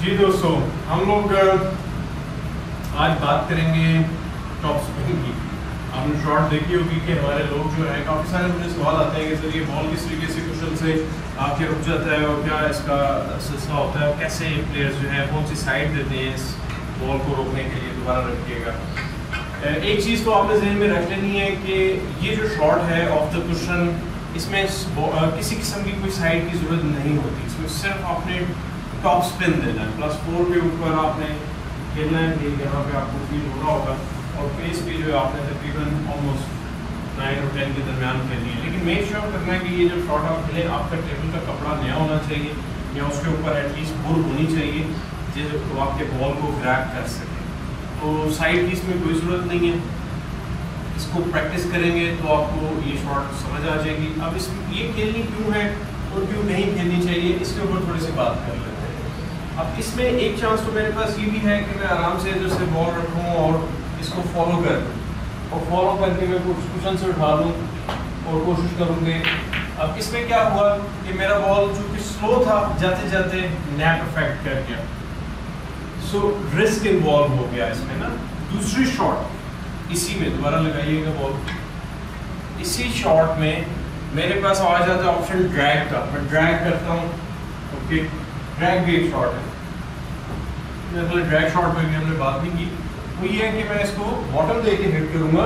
जी दोस्तों, हम लोग आज बात करेंगे टॉप स्पिन की। आपने शॉट देखी होगी कि हमारे लोग जो है काफ़ी सारे मुझे सवाल आते हैं कि सर ये बॉल किस तरीके से कुशन से आके रुक जाता है और क्या इसका सिलसिला होता है और कैसे प्लेयर्स जो है कौन सी साइड देते हैं इस बॉल को रोकने के लिए। दोबारा रखिएगा, एक चीज़ तो आपने जहन में रख लेनी है कि ये जो शॉट है ऑफ द कुशन, इसमें किसी किस्म की कोई साइड की ज़रूरत नहीं होती। इसमें सिर्फ आपने टॉप स्पिन देना है, +4 के ऊपर आपने खेलना है। ये यहाँ पे आपको फील हो रहा होगा और पेस भी जो है आपने तकरीबन ऑलमोस्ट 9 और 10 के दरमियान खेलनी है। लेकिन मेक श्योर करना है कि ये जो शॉट आप खेलें आपका टेबल का कपड़ा नया होना चाहिए या उसके ऊपर एटलीस्ट बुर होनी चाहिए जो तो आपके बॉल को ग्रैब कर सके। तो साइड की इसमें कोई ज़रूरत नहीं है, इसको प्रैक्टिस करेंगे तो आपको ये शॉट समझ आ जाएगी। अब इस ये खेलनी क्यों है और क्यों नहीं खेलनी चाहिए, इसके ऊपर थोड़ी सी बात कर लेते हैं। अब इसमें एक चांस तो मेरे पास ये भी है कि मैं आराम से इधर से बॉल रखूँ और इसको फॉलो कर लूँ और फॉलो करके मैं कुछ कुशन से उठा लूँ और कोशिश करूँगी। अब इसमें क्या हुआ कि मेरा बॉल चूँकि स्लो था, जाते जाते नेट अफेक्ट कर गया, सो रिस्क इन्वॉल्व हो गया इसमें ना। दूसरी शॉट इसी में दोबारा लगाइएगा बॉल, इसी शॉट में मेरे पास आ जाता है ऑप्शन ड्रैग का। मैं ड्रैग करता हूँ, ओके, ड्रैग भी एक शॉट है। मेरे पहले ड्रैग शॉट पे भी हमने बात नहीं की। वो ये है कि मैं इसको बॉटम दे के हिट करूँगा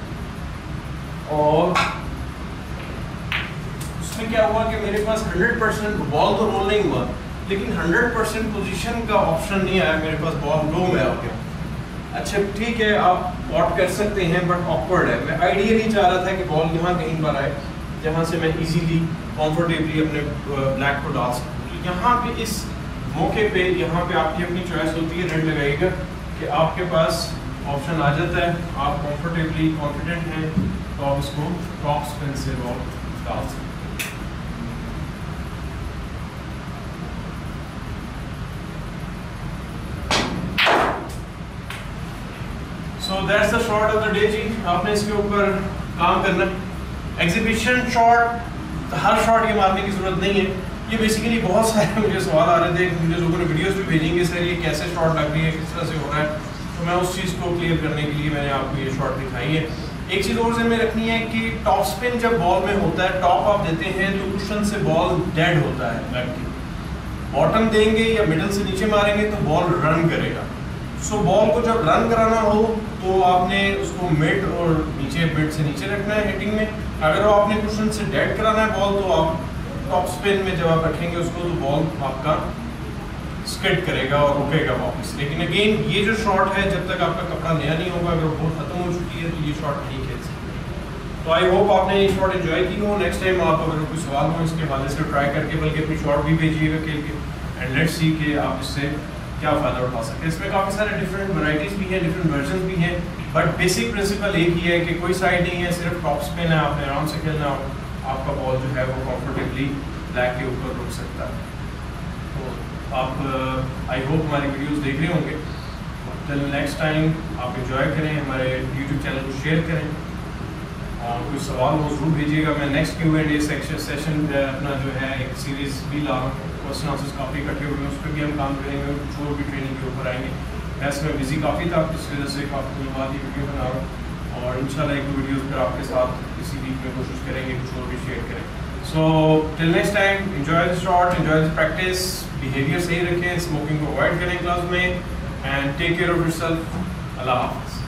और उसमें क्या हुआ कि मेरे पास 100% बॉल तो रोल नहीं हुआ लेकिन 100% पोजीशन का ऑप्शन नहीं आया। मेरे पास बॉल लो में आ गया। अच्छा ठीक है, आप पॉट कर सकते हैं बट ऑकवर्ड है। मैं आइडियली चाह रहा था कि बॉल यहाँ कहीं पर आए जहाँ से मैं इजीली कंफर्टेबली अपने ब्लैक को डाल सकूँ। तो यहाँ पे इस मौके पे यहाँ पे आपकी अपनी चॉइस होती है। रेड लगाइएगा कि आपके पास ऑप्शन आ जाता है, आप कंफर्टेबली कॉन्फिडेंट हैं तो आप इसको टॉप स्पिन से बॉल डाल सकते हैं। So that's the shot of the day जी। आपने इसके ऊपर काम करना है। एग्जीबिशन शॉट, हर शॉट ये मारने की जरूरत नहीं है। ये बेसिकली बहुत सारे मुझे सवाल आ रहे थे, मुझे लोगों ने वीडियोस भी भेजेंगे सर ये कैसे शॉट लग रही है, किस तरह से हो रहा है। तो मैं उस चीज़ को क्लियर करने के लिए मैंने आपको ये शॉट दिखाई है। एक चीज़ और में रखनी है कि टॉप स्पिन जब बॉल में होता है, टॉप आप देते हैं तो कुशन से बॉल डेड होता है बैक की। बॉटम देंगे या मिडल से नीचे मारेंगे तो बॉल रन करेगा। सो बॉल को जब रन कराना हो तो आपने उसको मिड और नीचे, मिड से नीचे रखना है हिटिंग में। अगर आपने कुशन से डेड कराना है बॉल तो आप टॉप स्पिन में जब आप रखेंगे उसको तो बॉल आपका स्किड करेगा और रुकेगा वापस। लेकिन अगेन ये जो शॉट है जब तक आपका कपड़ा नया नहीं होगा, अगर बॉल खत्म हो चुकी है तो ये शॉट नहीं खेल सकते। तो आई होप आपने ये शॉट एंजॉय की हो। नेक्स्ट टाइम आप अगर कोई सवाल हो इसके हवाले से ट्राई करके बल्कि अपनी शॉट भी भेजिएगा खेल के, एंड लेट्स सी कि आप इससे क्या फ़ायदा उठा सकते हैं। इसमें काफ़ी सारे डिफरेंट वैराइटीज़ भी हैं, डिफरेंट वर्जन भी हैं, बट बेसिक प्रिंसिपल एक ही है कि कोई साइड नहीं है, सिर्फ टॉप स्पिन है। आपने आराम से खेलना हो, आपका बॉल जो है वो कंफर्टेबली ब्लैक के ऊपर रुक सकता है। तो आप आई होप हमारी वीडियोस देख रहे होंगे। टिल नेक्स्ट टाइम आप एंजॉय करें, हमारे यूट्यूब चैनल को शेयर करें और कोई सवाल हो ज़रूर भेजिएगा। मैं नेक्स्ट Q&A सेशन अपना जो है एक सीरीज़ भी ला रहा हूँ, क्वेश्चन आंसर्स काफ़ी इकट्ठे हुए हैं, उस पर भी हम काम करेंगे, कुछ और भी ट्रेनिंग के ऊपर आएंगे। वैसे मैं बिजी काफ़ी था, इस वजह से काफ़ी दिनों बाद ये वीडियो बना रहा हूँ और इंशाल्लाह एक वीडियोज़ पर आपके साथ इसी वीक में कोशिश करेंगे कुछ और भी शेयर करें। So till next time, enjoy the shot, enjoy the practice, behaviour सही रखें, स्मोकिंग को अवॉइड करें क्लास में, and take care of yourself. अल्लाह हाफ़िज़।